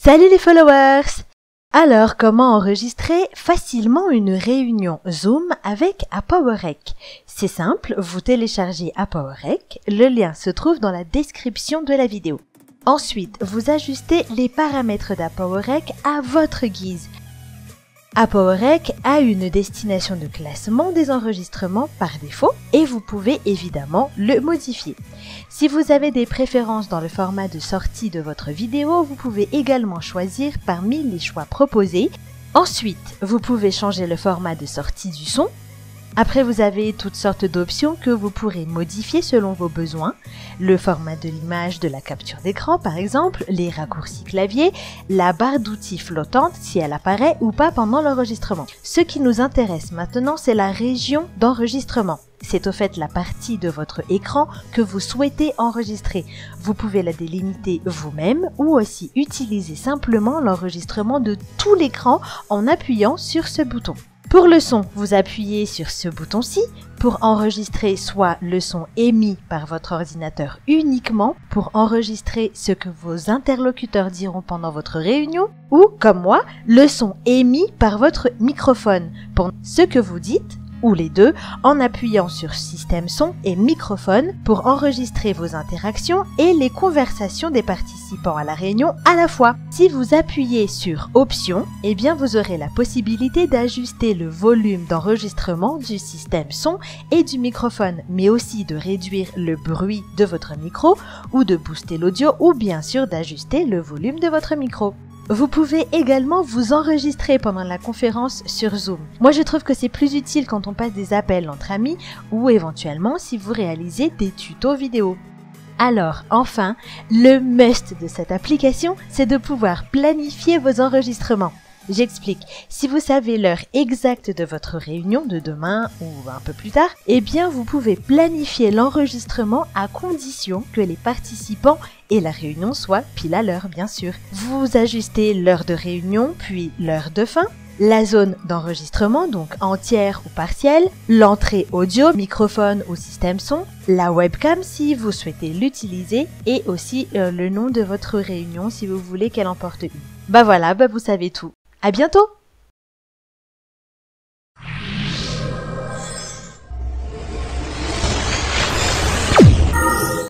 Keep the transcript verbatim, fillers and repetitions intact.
Salut les followers! Alors, comment enregistrer facilement une réunion Zoom avec ApowerRec? C'est simple, vous téléchargez ApowerRec, le lien se trouve dans la description de la vidéo. Ensuite, vous ajustez les paramètres d'ApowerRec à votre guise. ApowerRec a une destination de classement des enregistrements par défaut et vous pouvez évidemment le modifier. Si vous avez des préférences dans le format de sortie de votre vidéo, vous pouvez également choisir parmi les choix proposés. Ensuite, vous pouvez changer le format de sortie du son. Après, vous avez toutes sortes d'options que vous pourrez modifier selon vos besoins. Le format de l'image de la capture d'écran par exemple, les raccourcis clavier, la barre d'outils flottante si elle apparaît ou pas pendant l'enregistrement. Ce qui nous intéresse maintenant, c'est la région d'enregistrement. C'est au fait la partie de votre écran que vous souhaitez enregistrer. Vous pouvez la délimiter vous-même ou aussi utiliser simplement l'enregistrement de tout l'écran en appuyant sur ce bouton. Pour le son, vous appuyez sur ce bouton-ci pour enregistrer soit le son émis par votre ordinateur uniquement pour enregistrer ce que vos interlocuteurs diront pendant votre réunion ou, comme moi, le son émis par votre microphone pour ce que vous dites ou les deux en appuyant sur système son et microphone pour enregistrer vos interactions et les conversations des participants à la réunion à la fois. Si vous appuyez sur options, eh bien vous aurez la possibilité d'ajuster le volume d'enregistrement du système son et du microphone, mais aussi de réduire le bruit de votre micro ou de booster l'audio ou bien sûr d'ajuster le volume de votre micro. Vous pouvez également vous enregistrer pendant la conférence sur Zoom. Moi, je trouve que c'est plus utile quand on passe des appels entre amis ou éventuellement si vous réalisez des tutos vidéo. Alors, enfin, le must de cette application, c'est de pouvoir planifier vos enregistrements. J'explique. Si vous savez l'heure exacte de votre réunion de demain ou un peu plus tard, eh bien vous pouvez planifier l'enregistrement à condition que les participants et la réunion soient pile à l'heure, bien sûr. Vous ajustez l'heure de réunion, puis l'heure de fin, la zone d'enregistrement, donc entière ou partielle, l'entrée audio, microphone ou système son, la webcam si vous souhaitez l'utiliser et aussi euh, le nom de votre réunion si vous voulez qu'elle en porte une. Bah voilà, bah vous savez tout. À bientôt!